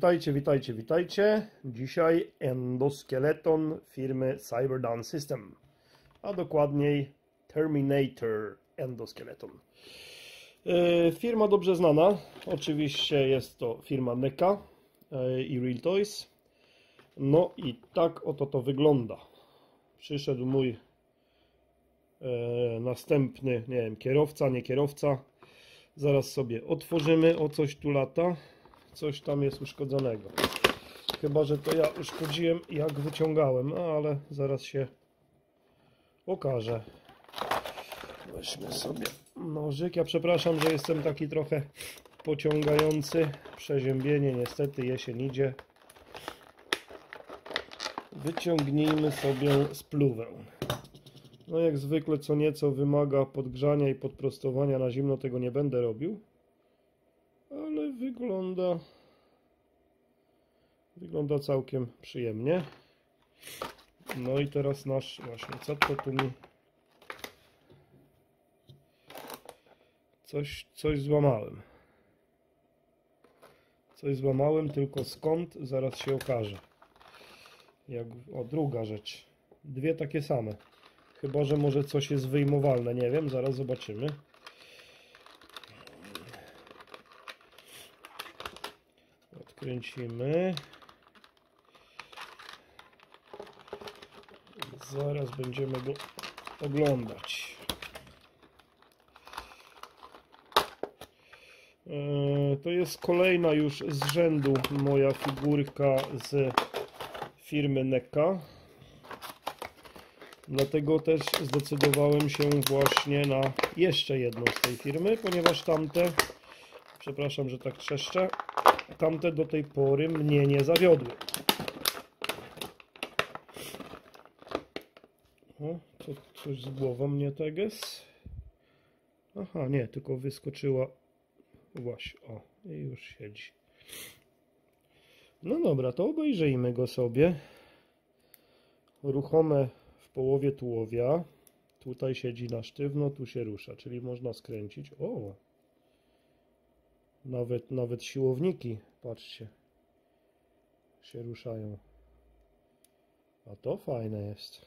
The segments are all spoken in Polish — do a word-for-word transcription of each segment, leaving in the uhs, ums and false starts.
Witajcie, witajcie, witajcie. Dzisiaj endoskeleton firmy Cyberdyne System, a dokładniej Terminator Endoskeleton. Yy, firma dobrze znana, oczywiście jest to firma NECA yy, i Real Toys. No i tak oto to wygląda. Przyszedł mój yy, następny, nie wiem, kierowca, nie kierowca. Zaraz sobie otworzymy, o coś tu lata. Coś tam jest uszkodzonego. Chyba że to ja uszkodziłem, jak wyciągałem, no ale zaraz się okaże. Weźmy sobie nożyk. Ja przepraszam, że jestem taki trochę pociągający. Przeziębienie, niestety jesień idzie. Wyciągnijmy sobie spluwę. No jak zwykle co nieco wymaga podgrzania i podprostowania na zimno, tego nie będę robił. Ale wygląda wygląda całkiem przyjemnie. No i teraz nasz właśnie, co to tu mi coś, coś złamałem. Coś złamałem, tylko skąd zaraz się okaże. Jak, o, druga rzecz. Dwie takie same. Chyba że może coś jest wyjmowalne, nie wiem, zaraz zobaczymy. Odkręcimy. Zaraz będziemy go oglądać. To jest kolejna już z rzędu moja figurka z firmy NECA. Dlatego też zdecydowałem się właśnie na jeszcze jedną z tej firmy, ponieważ tamte, przepraszam, że tak trzeszczę, tamte do tej pory mnie nie zawiodły. O, co, coś z głową nie teges. Aha, nie, tylko wyskoczyła. Właśnie, o, i już siedzi. No dobra, to obejrzyjmy go sobie. Ruchome w połowie tułowia. Tutaj siedzi na sztywno, tu się rusza, czyli można skręcić. O! Nawet, nawet siłowniki, patrzcie, się ruszają. A to fajne jest.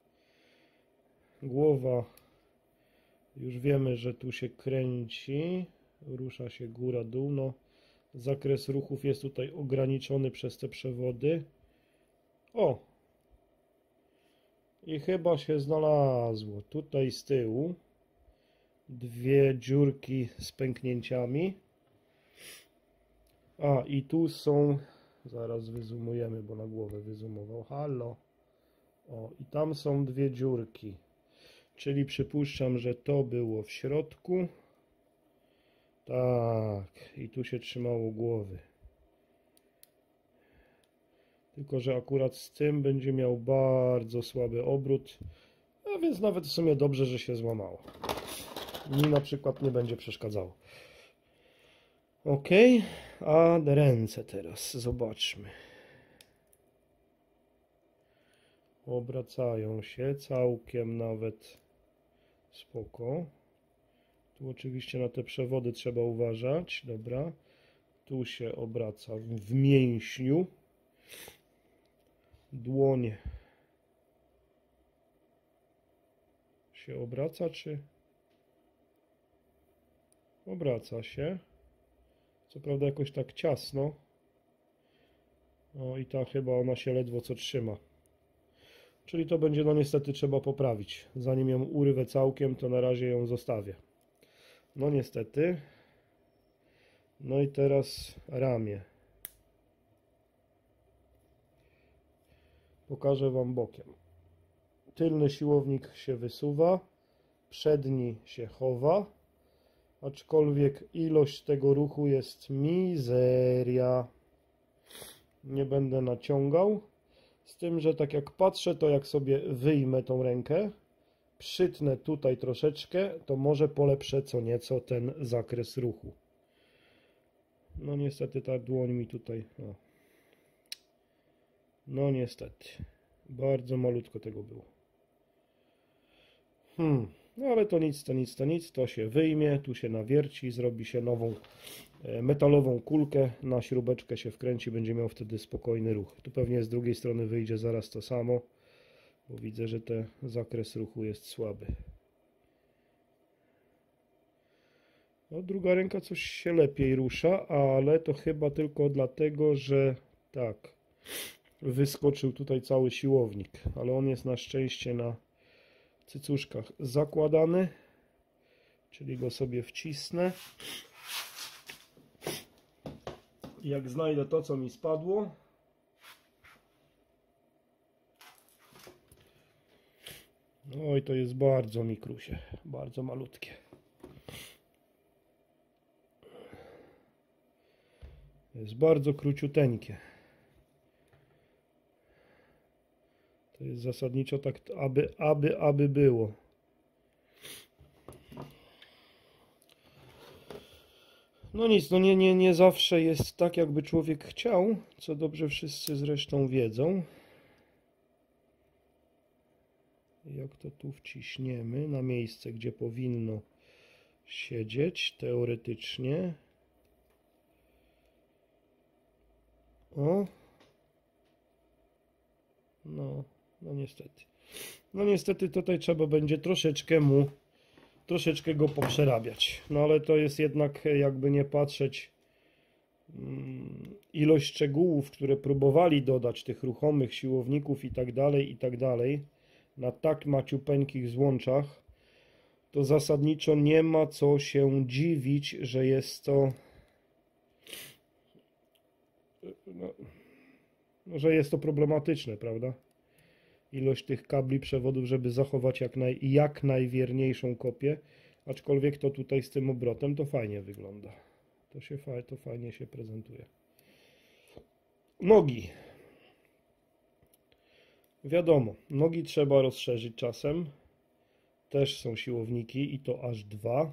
Głowa, już wiemy, że tu się kręci, rusza się góra, dół. No, zakres ruchów jest tutaj ograniczony przez te przewody. O! I chyba się znalazło. Tutaj z tyłu dwie dziurki z pęknięciami. A, i tu są, zaraz wyzoomujemy, bo na głowę wyzoomował. Halo. O, i tam są dwie dziurki. Czyli przypuszczam, że to było w środku. Tak, i tu się trzymało głowy. Tylko że akurat z tym będzie miał bardzo słaby obrót. A więc nawet w sumie dobrze, że się złamało. Mi na przykład nie będzie przeszkadzało. Ok, a ręce teraz zobaczmy. Obracają się całkiem nawet spoko. Tu oczywiście na te przewody trzeba uważać. Dobra. Tu się obraca w mięśniu. Dłoń się obraca, czy? Obraca się. Co prawda jakoś tak ciasno. O, i ta chyba ona się ledwo co trzyma. Czyli to będzie, no niestety trzeba poprawić. Zanim ją urwę całkiem, to na razie ją zostawię. No niestety. No i teraz ramię. Pokażę wam bokiem. Tylny siłownik się wysuwa. Przedni się chowa. Aczkolwiek ilość tego ruchu jest mizeria. Nie będę naciągał. Z tym, że tak jak patrzę, to jak sobie wyjmę tą rękę, przytnę tutaj troszeczkę, to może polepszę co nieco ten zakres ruchu. No niestety ta dłoń mi tutaj... O. No niestety. Bardzo malutko tego było. Hmm. No ale to nic, to nic, to nic, to się wyjmie, tu się nawierci, zrobi się nową metalową kulkę, na śrubeczkę się wkręci, będzie miał wtedy spokojny ruch. Tu pewnie z drugiej strony wyjdzie zaraz to samo, bo widzę, że ten zakres ruchu jest słaby. No, druga ręka coś się lepiej rusza, ale to chyba tylko dlatego, że tak, wyskoczył tutaj cały siłownik, ale on jest na szczęście na cycuszkach zakładany, czyli go sobie wcisnę. Jak znajdę to, co mi spadło, no i to jest bardzo mikrusie, bardzo malutkie. Jest bardzo króciuteńkie. To jest zasadniczo tak, aby, aby, aby było. No nic, no nie, nie, nie zawsze jest tak, jakby człowiek chciał, co dobrze wszyscy zresztą wiedzą. Jak to tu wciśniemy na miejsce, gdzie powinno siedzieć teoretycznie. O. No, no niestety. No niestety tutaj trzeba będzie troszeczkę mu, troszeczkę go poprzerabiać. No ale to jest jednak, jakby nie patrzeć, ilość szczegółów, które próbowali dodać, tych ruchomych siłowników i tak dalej, i tak dalej, na tak maciupeńkich złączach, to zasadniczo nie ma co się dziwić, że jest to no, że jest to problematyczne, prawda? Ilość tych kabli, przewodów, żeby zachować jak, naj, jak najwierniejszą kopię, aczkolwiek to tutaj z tym obrotem to fajnie wygląda. To, się, to fajnie się prezentuje. Nogi. Wiadomo, nogi trzeba rozszerzyć czasem. Też są siłowniki i to aż dwa.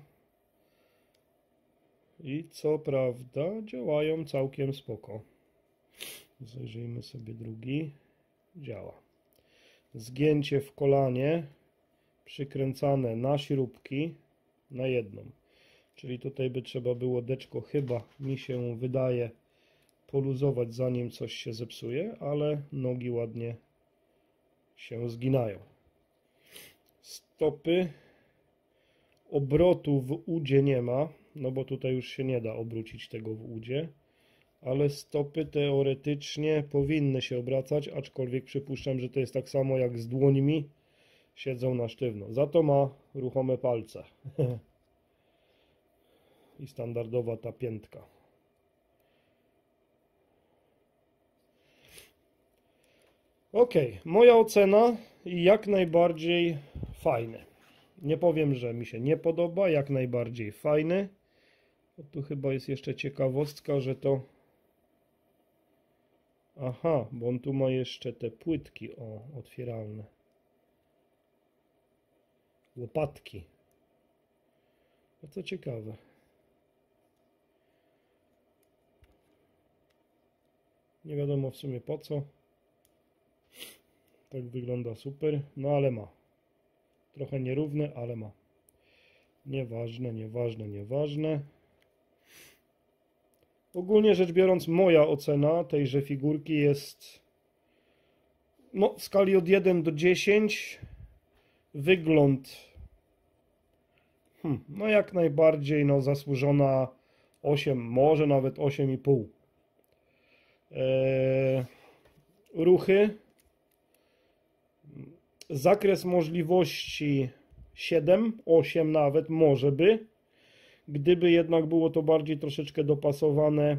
I co prawda działają całkiem spoko. Zajrzyjmy sobie drugi. Działa. Zgięcie w kolanie przykręcane na śrubki na jedną. Czyli tutaj by trzeba było deczko, chyba mi się wydaje, poluzować, zanim coś się zepsuje, ale nogi ładnie się zginają. Stopy. Obrotu w udzie nie ma, no bo tutaj już się nie da obrócić tego w udzie, ale stopy teoretycznie powinny się obracać, aczkolwiek przypuszczam, że to jest tak samo jak z dłońmi, siedzą na sztywno. Za to ma ruchome palce. I standardowa ta piętka. Ok, moja ocena jak najbardziej fajny. Nie powiem, że mi się nie podoba, jak najbardziej fajny. O, tu chyba jest jeszcze ciekawostka, że to... Aha, bo on tu ma jeszcze te płytki, o, otwieralne. Łopatki. A co ciekawe. Nie wiadomo w sumie po co. Tak wygląda super, no ale ma. Trochę nierówny, ale ma. Nieważne, nieważne, nieważne. Ogólnie rzecz biorąc, moja ocena tejże figurki jest, no, w skali od jeden do dziesięciu. Wygląd, hmm, no jak najbardziej, no, zasłużona osiem, może nawet osiem i pół. Eee, ruchy. Zakres możliwości siedem, osiem nawet, może by. Gdyby jednak było to bardziej troszeczkę dopasowane,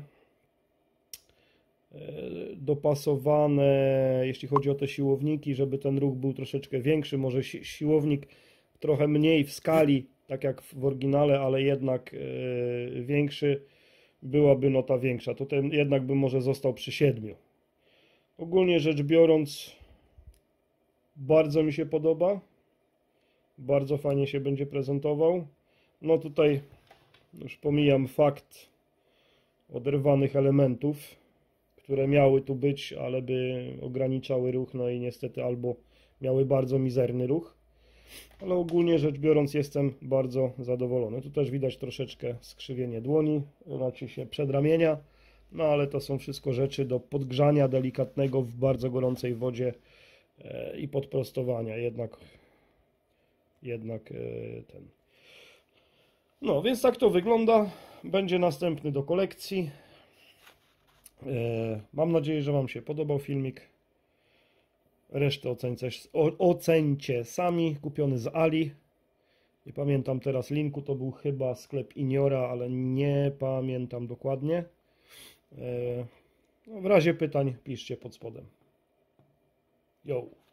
dopasowane, jeśli chodzi o te siłowniki, żeby ten ruch był troszeczkę większy, może si siłownik trochę mniej w skali, tak jak w oryginale, ale jednak yy, większy, byłaby nota większa. To ten jednak by może został przy siedmiu. Ogólnie rzecz biorąc, bardzo mi się podoba. Bardzo fajnie się będzie prezentował. No tutaj już pomijam fakt oderwanych elementów, które miały tu być, ale by ograniczały ruch, no i niestety albo miały bardzo mizerny ruch. Ale ogólnie rzecz biorąc jestem bardzo zadowolony. Tu też widać troszeczkę skrzywienie dłoni, znaczy się przedramienia, no ale to są wszystko rzeczy do podgrzania delikatnego w bardzo gorącej wodzie i podprostowania, jednak jednak ten. No, więc tak to wygląda. Będzie następny do kolekcji. Mam nadzieję, że Wam się podobał filmik. Resztę ocencie, ocencie sami. Kupiony z Ali. Nie pamiętam teraz linku, to był chyba sklep Iniora, ale nie pamiętam dokładnie. No, w razie pytań piszcie pod spodem. Yo.